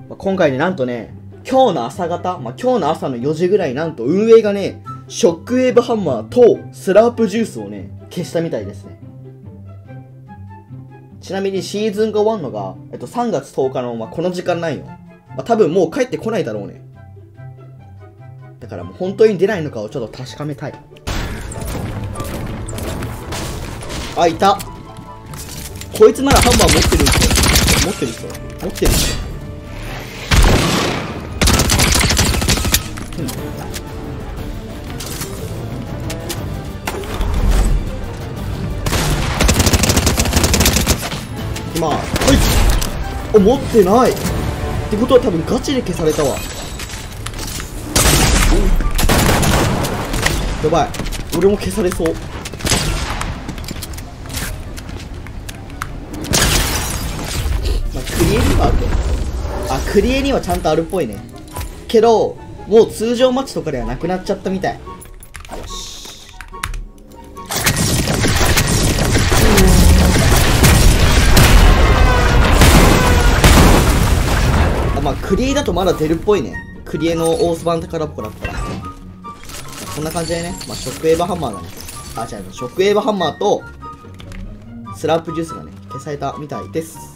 今回ね、なんとね、今日の朝方、今日の朝の4時ぐらい、なんと運営がね、ショックウェーブハンマーとスラープジュースをね、消したみたいですね。ちなみにシーズンが終わるのが、3月10日の、この時間ないよ。多分もう帰ってこないだろうね。だからもう本当に出ないのかをちょっと確かめたい。あ、いた。こいつならハンマー持ってる人。持ってる人。持ってる人。今、はい。持ってない。ってことは多分ガチで消されたわ。やばい。俺も消されそう。クリエにはあるね。クリエにはちゃんとあるっぽいね。けど、もう通常マッチとかではなくなっちゃったみたい。よし。クリエだとまだ出るっぽいね。クリエのオースバン宝箱だったら。こんな感じでね、ショックウェーブハンマーだね。違う、ショックウェーブハンマーとスラープジュースがね、消されたみたいです。